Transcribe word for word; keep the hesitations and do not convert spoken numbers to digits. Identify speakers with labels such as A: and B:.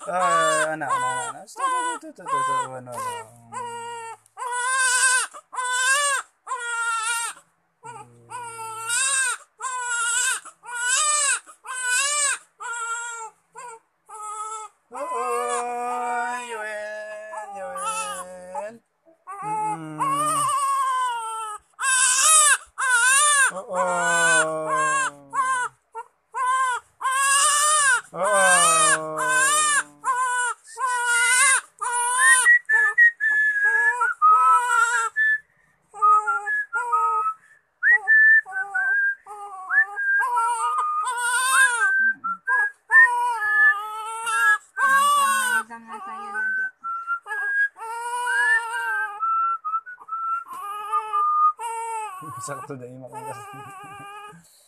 A: Ah, anak, anak, anak. Stop, stop, stop, stop, stop, ano, ano. Oo, Yoel, Yoel. Mm. Oo. Oo.
B: Isang nga sa'yo na di.
A: Sakto dahil makakasama.